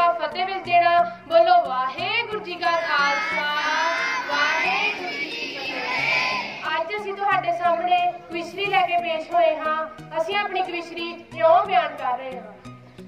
फतेह विच देना। बोलो वाहेगुरू जी का खालसा, वाहेगुरू जी की फतेह। अज असीं तुहाडे सामने कविशरी लैके पेश होए हाँ। असीं अपनी कविशरी इउं बयान कर रहे हाँ।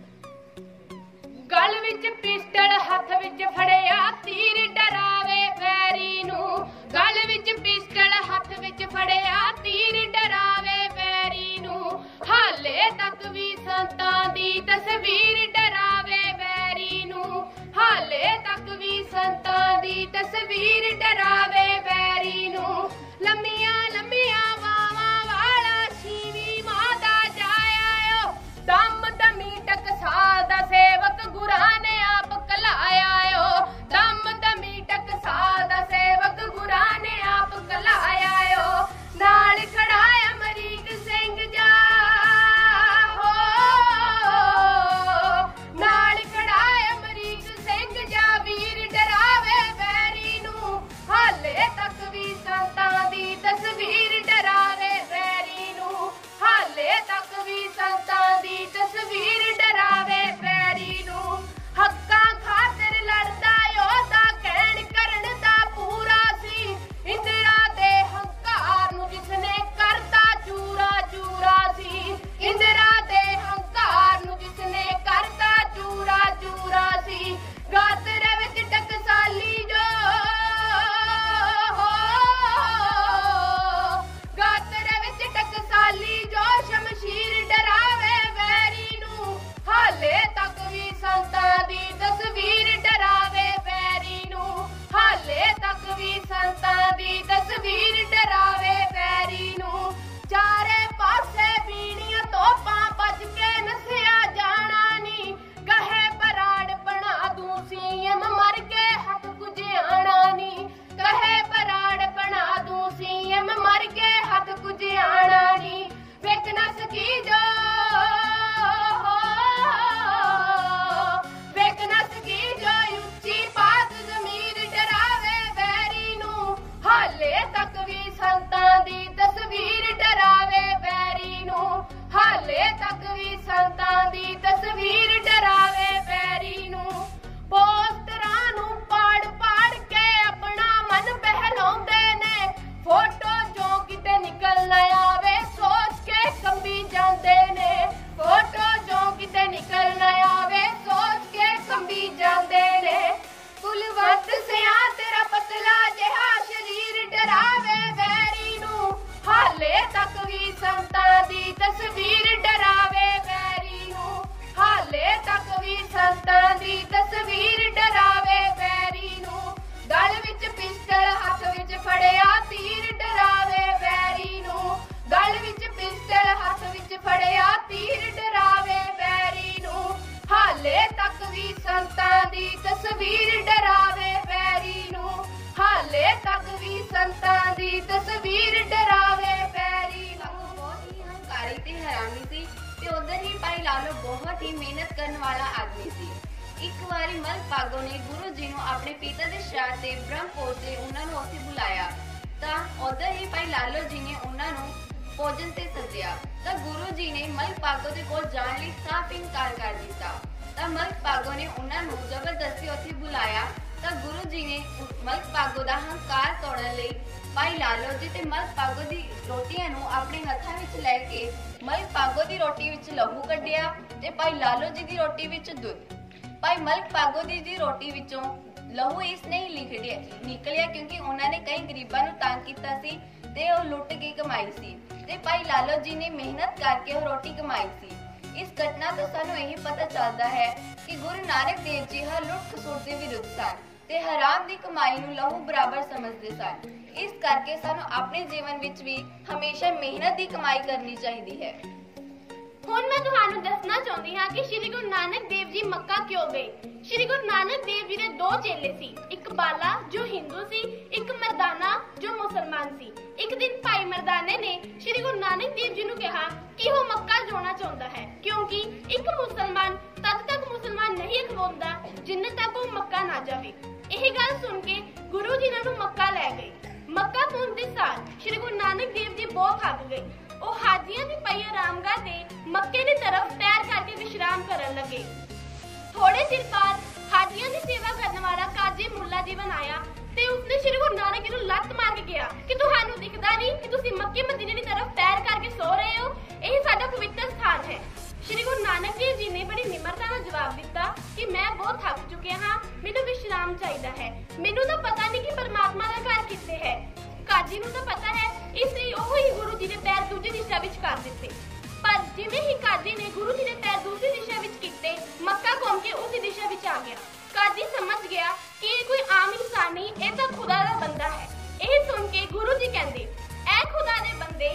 गल विच पिस्टल हथ विच फड़िया तीर डरावे वैरी नूं। गल विच पिस्टल हथ विच फड़िया तीर डरावे वैरी नूं। हाले तक भी संतां दी तस्वीर डरावे वैरी नूं। हाले तक भी संतां दी तस्वीर डरावे वैरी नूं। लम्मियां लम्मियां वावां वाला छीवी माता जाया ओ। दम दमी टकसाल दा सेवक गुरां ने आप कलाया ओ। दम दमी टकसाल दा सेवक गुरां ने आप कलाया ओ। नाल खड़ा अमरीक सिंह जा हो, नाल खड़ा अमरीक सिंह जा वीर डरावे वैरी नूं। हाले तक भी संतां दी तस्वीर डरावे वैरी नूं। हाले तक भी संतां दी तस्वीर डरावे वैरी नूं। हक्कां खातिर लड़दा योद्धा कहण करन दा पूरा सी। इंदिरा दे हंकार नूं जिसने करता चूरा चूरा सी। इंदिरा दे हंकार नूं जिसने करता चूरा चूरा सी। गातरे विच टकसाली जो हो, गातरे विच टकसाली जो शमशीर डरावे वैरी नूं। हाले तक भी संतां दी तस्वीर डरावे वैरी नूं। हाले तक भी संतां दी तस्वीर डरावे वैरी नूं। चारे पासे बीड़ियां तोपां बज के नसिया जाना नी। कहे बराड़ बना दूं सीएम मर के हक कुछ आना नी। कहे बराड़ बना दूं सीएम मर के हक कुछ आना नी। वेख ना सकी जो वेख ना सकी जो उच्ची पात जमीर डरावे वैरी नूं। हाले तक भी संतां दी तस्वीर डरावे वैरी नूं। हाले तक भी संतां दी तस्वीर डरावे वैरी नूं। पोस्टरां नूं पाड़ पाड़ के अपना मन बहलाउंदे ने। फोटो जो किते निकल ना आवे सोच के कंबी जांदे ने। फोटो जो किते निकल ना आवे सोच के कंबी जांदे ने। कुलवंत सिया तेरा पतला जिहा शरीर डरावे वैरी नूं। हाले तक भी संतां दी तस्वीर डरावे वैरी नूं। हाले तक भी संतां दी तस्वीर डरावे वैरी नूं। गल विच पिस्टल हथ विच फड़िया तीर डरावे वैरी नूं। गल विच पिस्टल हथ विच फड़िया तीर डरावे वैरी नूं। हाले तक भी संतां दी तस्वीर डरावे वैरी नूं। हाले तक भी संतां दी तस्वीर डरावे वैरी नूं। बहुत ही हंकारी ते हरामी सी ते उधर ही भाई लालो बहुत ही मेहनत करने वाला आदमी सी। एक वारी मल भागो ने गुरु जी ਨੂੰ ਆਪਣੇ ਪਿਤਾ ਦੇ ਸ਼ਹਿਰ ਤੇ ਬ੍ਰਹਮਪੁਰ ਤੇ ਉਹਨਾਂ ਨੂੰ ਉੱਥੇ ਬੁਲਾਇਆ। ਤਾਂ ਉਧਰ ਹੀ ਭਾਈ ਲਾਲੋ ਜੀ ਨੇ ਉਹਨਾਂ ਨੂੰ ਭੋਜਨ ਤੇ ਸੱਦਿਆ। ਤਾਂ ਗੁਰੂ ਜੀ ਨੇ ਮਲ ਭਾਗੋ ਦੇ ਕੋਲ ਜਾਣ ਲਈ ਸਾਫ਼ ਇਨਕਾਰ ਕਰ ਦਿੱਤਾ। ਤਾਂ ਮਲ ਭਾਗੋ ਨੇ ਉਹਨਾਂ ਨੂੰ ਜ਼ਬਰਦਸਤੀ ਉੱਥੇ ਬੁਲਾਇਆ। ਤਾਂ ਗੁਰੂ ਜੀ ਨੇ ਮਲ ਭਾਗੋ ਦਾ ਹੰਕਾਰ ਤੋੜਨ ਲਈ ਭਾਈ ਲਾਲੋ ਜੀ ਤੇ ਮਲ ਭਾਗੋ ਦੀ ਰੋਟੀਆਂ ਨੂੰ ਆਪਣੇ ਹੱਥਾਂ ਵਿੱਚ ਲੈ ਕੇ ਮਲ ਭਾਗੋ ਦੀ ਰੋਟੀ ਵਿੱਚ ਲਹੂ ਕੱਢਿਆ ਤੇ ਭਾਈ ਲਾਲੋ ਜੀ ਦੀ ਰੋਟੀ ਵਿੱਚ ਦੁੱਧ। ਭਾਈ ਮਲਕ ਭਾਗੋ ਦੀ ਰੋਟੀ ਵਿੱਚੋਂ ਲਹੂ ਇਸ ਨਹੀਂ ਨਿਕਲਿਆ ਕਿਉਂਕਿ ਉਹਨਾਂ ਨੇ ਕਈ ਗਰੀਬਾਂ ਨੂੰ ਤੰਗ ਕੀਤਾ ਸੀ ਤੇ ਉਹ ਲੁੱਟ ਕੇ ਕਮਾਈ ਸੀ ਤੇ ਭਾਈ ਲਾਲੋ ਜੀ ਨੇ ਮਿਹਨਤ ਕਰਕੇ ਉਹ ਰੋਟੀ ਕਮਾਈ ਸੀ। ਇਸ ਘਟਨਾ ਤੋਂ ਸਾਨੂੰ ਇਹ ਪਤਾ ਚੱਲਦਾ ਹੈ ਕਿ ਗੁਰੂ ਨਾਨਕ ਦੇਵ ਜੀ ਹਰ ਲੁੱਟ ਖਸੁੱਟ ਦੇ ਵਿਰੁੱਧ ਸਨ ਤੇ ਹਰਾਮ ਦੀ ਕਮਾਈ ਨੂੰ ਲਹੂ ਬਰਾਬਰ ਸਮਝਦੇ ਸਨ। ਇਸ ਕਰਕੇ ਸਾਨੂੰ ਆਪਣੇ ਜੀਵਨ ਵਿੱਚ ਵੀ ਹਮੇਸ਼ਾ ਮਿਹਨਤ ਦੀ ਕਮਾਈ ਕਰਨੀ ਚਾਹੀਦੀ ਹੈ। ਹੁਣ ਮੈਂ ਤੁਹਾਨੂੰ ਦੱਸਣਾ ਚਾਹੁੰਦੀ ਹਾਂ ਕਿ ਸ਼੍ਰੀ ਗੁਰੂ ਨਾਨਕ ਦੇਵ ਜੀ ਮੱਕਾ ਕਿਉਂ ਗਏ। ਸ਼੍ਰੀ ਗੁਰੂ ਨਾਨਕ ਦੇਵ ਜੀ ਦੇ ਦੋ ਚੇਲੇ ਸੀ, ਇੱਕ ਬਾਲਾ ਜੋ ਹਿੰਦੂ ਸੀ, ਇੱਕ ਮਰਦਾਨਾ ਜੋ ਮੁਸਲਮਾਨ ਸੀ। ਇੱਕ ਦਿਨ ਭਾਈ ਮਰਦਾਨੇ ਨੇ ਸ਼੍ਰੀ ਗੁਰੂ ਨਾਨਕ ਦੇਵ ਜੀ ਨੂੰ ਕਿਹਾ ਕਿ ਉਹ ਮੱਕਾ ਜਾਣਾ ਚਾਹੁੰਦਾ ਹੈ ਕਿਉਂਕਿ ਇੱਕ ਮੁਸਲਮਾਨ ਤਦ ਤੱਕ ਮੁਸਲਮਾਨ ਨਹੀਂ ਅਖਵਾਉਂਦਾ ਜਿੰਨੇ ਤੱਕ ਉਹ ਮੱਕਾ ਨਾ ਜਾਵੇ। ਇਹ ਗੱਲ ਸੁਣ ਕੇ ਗੁਰੂ ਜੀ ਨੂੰ ਮੱਕਾ ਲੈ ਗਏ। ਮੱਕਾ ਪਹੁੰਚਦੇ ਸਾਰ ਸ਼੍ਰੀ ਗੁਰੂ ਨਾਨਕ ਦੇਵ ਜੀ ਬਹੁਤ ਥੱਕ ਗਏ। ਉਹ ਹਾਜੀਆਂ ਦੀ ਪਈ ਆਰਾਮਗਾਹ ਤੇ ਮੱਕੇ ਦੀ ਤਰਫ ਪੈਰ ਕਰਕੇ ਵਿਸ਼ਰਾਮ ਕਰਨ ਲੱਗੇ। ਥੋੜੇ ਚਿਰ ਬਾਅਦ ਕਾਜ਼ੀਆਂ ਦੀ ਸੇਵਾ ਕਰਨ ਵਾਲਾ ਕਾਜ਼ੀ ਮੁੱਲਾ ਜੀ ਬਣਾਇਆ ਤੇ ਉਸਨੇ ਸ਼੍ਰੀ ਗੁਰੂ ਨਾਨਕ ਜੀ ਨੂੰ ਲੱਤ ਮਾਰ ਕੇ ਕਿਹਾ ਕਿ ਤੁਹਾਨੂੰ ਦਿਖਦਾ ਨਹੀਂ ਕਿ ਤੁਸੀਂ ਮੱਕੇ ਮਦੀਨੇ ਦੀ ਤਰਫ ਪੈਰ ਕਰਕੇ ਸੋ ਰਹੇ ਹੋ, ਇਹ ਸਾਡਾ ਪਵਿੱਤਰ ਸਥਾਨ ਹੈ। ਸ਼੍ਰੀ ਗੁਰੂ ਨਾਨਕ ਦੇਵ ਜੀ ਨੇ ਬੜੀ ਨਿਮਰਤਾ ਨਾਲ ਜਵਾਬ ਦਿੱਤਾ ਕਿ ਮੈਂ ਬਹੁਤ ਥੱਕ ਚੁੱਕਿਆ ਹਾਂ, ਮੈਨੂੰ ਵਿਸ਼ਰਾਮ ਚਾਹੀਦਾ ਹੈ। ਮੈਨੂੰ ਤਾਂ ਪਤਾ ਨਹੀਂ ਕਿ ਪਰਮਾਤਮਾ ਦਾ ਘਰ ਕਿੱਥੇ ਹੈ। ਕਾਜ਼ੀ ਨੂੰ ਤਾਂ ਪਤਾ ਹੈ, ਇਸ ਲਈ ਉਹ ਹੀ ਗੁਰੂ ਜੀ ਦੇ ਪੈਰ ਦੂਜੀ ਦਿਸ਼ਾ ਵਿੱਚ ਕਰ ਦਿੱਤੇ। ਪਰ ਜਿਵੇਂ ਹੀ ਕਾਜ਼ੀ ਨੇ ਗੁਰੂ ਜੀ ਦੇ ਪੈਰ ਦੂਸਰੀ ਦਿਸ਼ਾ ਵਿੱਚ ਕੀਤੇ, ਮੱਕਾ ਘੁੰਮ ਕੇ ਉਸੇ ਦਿਸ਼ਾ ਵਿੱਚ ਆ ਗਿਆ। ਕਾਜ਼ੀ ਸਮਝ ਗਿਆ ਕਿ ਇਹ ਕੋਈ ਆਮ ਇਨਸਾਨ ਨਹੀਂ, ਇਹ ਤਾਂ ਖੁਦਾ ਦਾ ਬੰਦਾ ਹੈ। ਇਹ ਸੁਣ ਕੇ ਗੁਰੂ ਜੀ ਕਹਿੰਦੇ, ਐ ਖੁਦਾ ਦੇ ਬੰਦੇ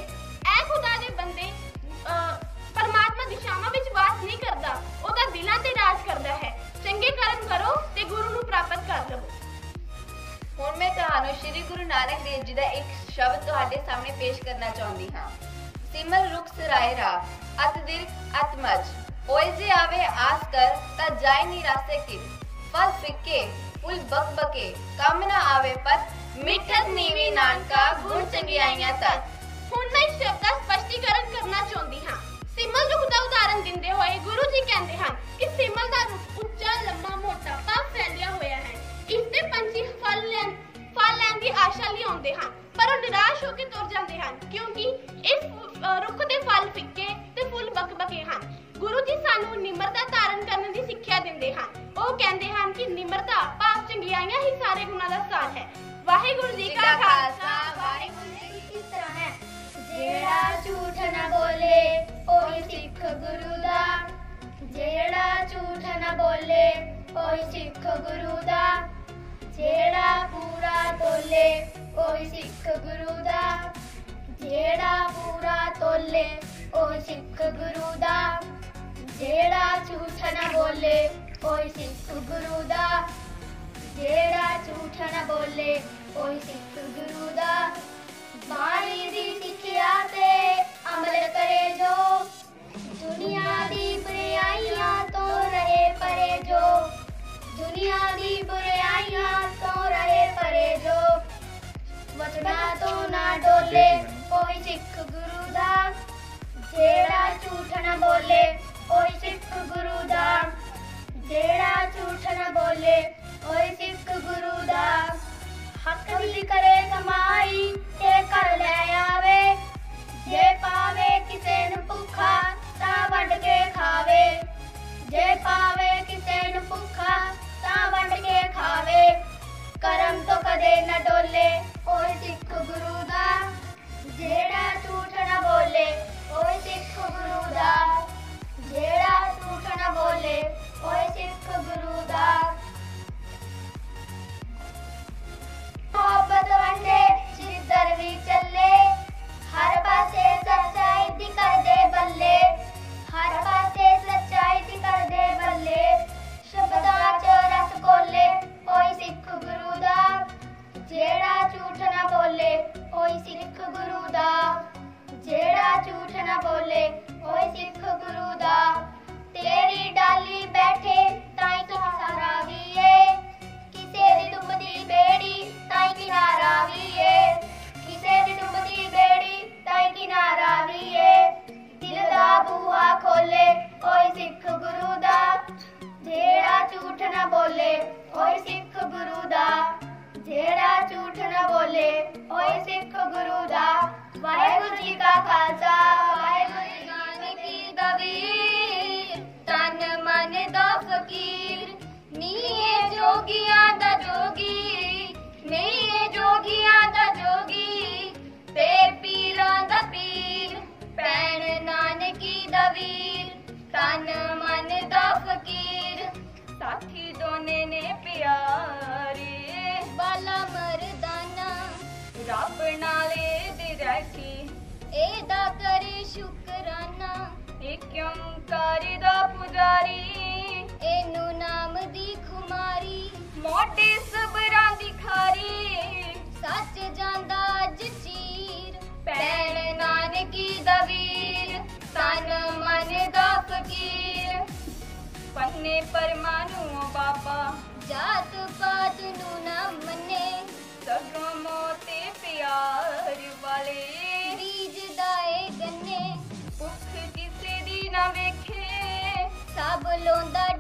ਪਰਮਾਤਮਾ ਦਿਸ਼ਾਵਾਂ ਵਿੱਚ ਵਾਸ ਨਹੀਂ ਕਰਦਾ, ਉਹ ਤਾਂ ਦਿਲਾਂ ਤੇ ਰਾਜ ਕਰਦਾ ਹੈ। ਚੰਗੇ ਕਰਮ ਕਰੋ ਤੇ ਗੁਰੂ ਨੂੰ ਪ੍ਰਾਪਤ ਕਰ ਲਵੋ। ਹੁਣ ਮੈਂ ਤੁਹਾਨੂੰ ਸ਼੍ਰੀ ਗੁਰੂ ਨਾਨਕ ਦੇਵ ਜੀ ਦਾ ਇੱਕ ਸ਼ਬਦ ਤੁਹਾਡੇ ਸਾਹਮਣੇ ਪੇਸ਼ ਕਰਨਾ ਚਾਹੁੰਦੀ ਹਾਂ। ਸਿਮਲ ਰੁਖ ਸਰਾਏ ਰਾਹ, ਅਤ ਦਿਲ ਅਤ ਮਜ, ਹੋਏ ਜੇ ਆਵੇ ਆਸ ਕਰ ਤਾਂ ਜਾਏ ਨੀ ਰਾਸੇ ਕੀ, ਫਲ ਫਿੱਕੇ ਫੁੱਲ ਬਕ ਬਕੇ, ਕੰਮ ਨਾ ਆਵੇ ਪਰ ਮਿੱਠਤ ਨੀਵੀ ਨਾਨਕਾ, ਗੁਣ ਚੰਗਿਆਈਆਂ ਤੱਕ। ਹੁਣ ਮੈਂ ਇਸ ਸ਼ਬਦ ਦਾ ਸਪਸ਼ਟੀਕਰਨ ਕਰਨਾ ਚਾਹੁੰਦੀ ਹਾਂ। ਸਿਮਲ ਰੁੱਖ ਦਾ ਉਦਾਹਰਨ ਦਿੰਦੇ ਹੋਏ ਗੁਰੂ ਜੀ ਕਹਿੰਦੇ ਹਨ ਕਿ ਸਿਮਲ ਦਾ ਰੁੱਖ ਉੱਚਾ, ਲੰਮਾ, ਮੋਟਾ, ਤਾਂ ਫੈਲਿਆ ਹੋਇਆ ਹੈ। ਇਸ ਦੇ ਪੰਛੀ ਫਲ ਲੈਣ ਦੀ ਆਸ਼ਾ ਲਈ ਆਉਂਦੇ ਹਨ, ਪਰ ਉਹ ਨਿਰਾਸ਼ ਹੋ ਕੇ ਤੁਰ ਜਾਂਦੇ ਹਨ ਕਿਉਂਕਿ ਇਸ ਰੁੱਖ ਦੇ ਫਲ ਫਿੱਕੇ ਤੇ ਫੁੱਲ ਬਕਬਕੇ ਹਨ। ਗੁਰੂ ਜੀ ਸਾਨੂੰ ਨਿਮਰਤਾ ਧਾਰਨ ਕਰਨ ਦੀ ਸਿੱਖਿਆ ਦਿੰਦੇ ਹਨ। ਉਹ ਕਹਿੰਦੇ ਹਨ ਕਿ ਨਿਮਰਤਾ ਭਾਵ ਚੰਗਿਆਈਆਂ ਹੀ ਸਾਰੇ ਗੁਣਾਂ ਦਾ ਸਾਰ ਹੈ। ਵਾਹਿਗੁਰੂ ਜੀ ਕਾ ਖਾਲਸਾ, ਵਾਹਿਗੁਰੂ ਜੀ ਕੀ ਫਤਿਹ ਹੈ। ਜਿਹੜਾ ਝੂਠ ਨਾ ਬੋਲੇ ਉਹੀ ਸਿੱਖ ਗੁਰੂ ਦਾ, ਜਿਹੜਾ ਝੂਠ ਨਾ ਬੋਲੇ ਉਹੀ ਸਿੱਖ ਗੁਰੂ ਦਾ, ਜਿਹੜਾ ਪੂਰਾ ਤੋਲੇ ਉਹੀ ਸਿੱਖ ਗੁਰੂ ਦਾ, ਜਿਹੜਾ ਪੂਰਾ ਤੋਲੇ ਉਹੀ ਸਿੱਖ ਗੁਰੂ ਦਾ, ਜਿਹੜਾ ਝੂਠ ਨਾ ਬੋਲੇ ਉਹੀ ਸਿੱਖ ਗੁਰੂ ਦਾ, ਜਿਹੜਾ ਝੂਠ ਨਾ ਬੋਲੇ ਉਹੀ ਸਿੱਖ ਗੁਰੂ ਦਾ। ਬਾਣੀ ਦੀ ਸਿੱਖਿਆ ਤੇ ਅਮਲ ਕਰੇ ਜੋ, ਦੁਨੀਆ ਦੀ ਬੁਰਾਈਆਂ ਤੋਂ ਰਹੇ ਪਰੇ ਜੋ, ਦੁਨੀਆ ਦੀ ਬੁਰਾਈਆਂ ਤੋਂ ਰਹੇ ਪਰੇ ਜੋ, ਵਚਨਾਂ ਤੋਂ ਨਾ ਡੋਲੇ ਉਹੀ ਸਿੱਖ ਗੁਰੂ ਦਾ, ਜਿਹੜਾ ਝੂਠ ਨਾ ਬੋਲੇ ਉਹੀ ਸਿੱਖ ਗੁਰੂ ਦਾ, ਜਿਹੜਾ ਝੂਠ ਨਾ ਬੋਲੇ ਉਹੀ ਸਿੱਖ ਗੁਰੂ ਦਾ। ਹੱਕ ਦੀ ਕਰੇ ਕਮਾਈ ਤੇ ਘਰ ਲੈ ਆਵੇ, ਜੇ ਪਾਵੇ ਕਿਸੇ ਨੂੰ ਭੁੱਖਾ ਤਾਂ ਵੱਢ ਕੇ ਖਾਵੇ, ਜੇ ਪਾਵੇ ਕਿਸੇ ਨੂੰ ਭੁੱਖਾ ਤਾਂ ਵੱਢ ਕੇ ਖਾਵੇ, ਕਰਮ ਤੋਂ ਕਦੇ ਨਾ ਡੋਲੇ ਉਹੀ ਸਿੱਖ ਗੁਰੂ ਦਾ, ਜਿਹੜਾ ਝੂਠ ਨਾ ਬੋਲੇ ਉਹੀ ਸਿੱਖ ਗੁਰੂ ਦਾ, ਜਿਹੜਾ ਝੂਠ ਨਾ ਬੋਲੇ ਉਹੀ ਸਿੱਖ ਗੁਰੂ ਦਾ। ਮੁਹੱਬਤ ਵੰਡੇ ਜਿੱਧਰ ਵੀ ਚੱਲੇ, ਹਰ ਪਾਸੇ ਸੱਚਾਈ ਦੀ ਕਰਦੇ ਬੱਲੇ, ਹਰ ਪਾਸੇ ਸੱਚਾਈ ਦੀ ਕਰਦੇ ਬੱਲੇ, ਸ਼ਬਦਾਂ 'ਚ ਰਸ ਘੋਲੇ ਉਹੀ ਸਿੱਖ ਗੁਰੂ ਦਾ, ਜਿਹੜਾ ਝੂਠ ਨਾ ਬੋਲੇ ਉਹੀ ਸਿੱਖ ਗੁਰੂ ਦਾ, ਜਿਹੜਾ ਝੂਠ ਨਾ ਬੋਲੇ ਉਹੀ ਸਿੱਖ ਗੁਰੂ ਦਾ। ਤੇਰੀ ਡਾਲੀ ਬੈਠੇ ਤਾਈਂ ਕਿਨਾਰਾ ਵੀ ਏ, ਕਿਸੇ ਦੀ ਡੁੱਬਦੀ ਬੇੜੀ ਤਾਈਂ ਕਿਨਾਰਾ ਵੀ ਏ, ਕਿਸੇ ਦੀ ਡੁੱਬਦੀ ਬੇੜੀ ਤਾਈਂ ਕਿਨਾਰਾ ਵੀ ਏ, ਦਿਲ ਦਾ ਬੂਹਾ ਖੋਲੇ ਉਹੀ ਸਿੱਖ ਗੁਰੂ ਦਾ, ਜਿਹੜਾ ਝੂਠ ਨਾ ਬੋਲੇ ਉਹੀ ਸਿੱਖ ਗੁਰੂ ਦਾ, ਜਿਹੜਾ ਝੂਠ ਨਾ ਬੋਲੇ ਉਹੀ ਸਿੱਖ ਗੁਰੂ ਦਾ। ਵਾਹਿਗੁਰੂ ਜੀ ਕਾ ਖਾਲਸਾ, ਵਾਹਿਗੁਰੂ ਜੀ ਕੀ ਫਤਿਹ। ਤਨ ਮਨ ਦਾ ਫਕੀਰ, ਨੀਏ ਜੋਗੀਆਂ ਦਾ ਜੋਗੀ, ਨੀਏ ਜੋਗੀਆਂ ਦਾ ਜੋਗੀ, ਤੇ ਪੀਰਾਂ ਦਾ ਪੀਰ, ਭੈਣ ਨਾਨਕੀ ਦਾ ਵੀਰ, ਤਨ ਮਨ ਦਾ ਫਕੀਰ, ਸਾਥੀ ਦੋਨੇ ਨੇ ਪਿਆਰੇ, ਬਾਲਾ ਮਰਦਾਨਾ, ਰੱਬ ਨਾਲੇ ਦੀ ਰੱਖੀ, ਇਹਦਾ ਕਰੇ ਸ਼ੁਕਰਾਨਾ, ਇੱਕ ਓਂਕਾਰ ਦਾ ਪੁਜਾਰੀ, ਇਹਨੂੰ ਨਾਮ ਦੀ ਖੁਮਾਰੀ, ਮੋਢੇ ਸਬਰਾਂ ਦੀ ਖਾਰੀ, ਸੱਚ ਜਾਂਦਾ ਅੱਜ ਚੀਰ, ਭੈਣ ਨਾਨਕੀ ਦਾ ਵੀਰ, ਤਨ ਮਨ ਦਾ ਫਕੀਰ, ਪੰਨੇ ਪਰਮਾਣੂ ਬਾਬਾ, ਜਾਤ ਪਾਤ ਨੂੰ ਨਾ ਮੰਨੇ, ਸਗੋਂ ਮੋਤੇ ਪਿਆਰ ਵਾਲੇ, ਬੀਜ ਦਾਏ ਗੰਨੇ, ਭੁੱਖ ਕਿਸੇ ਦੀ ਨਾ ਵੇਖੇ, ਸਭ ਲੋਂਦਾ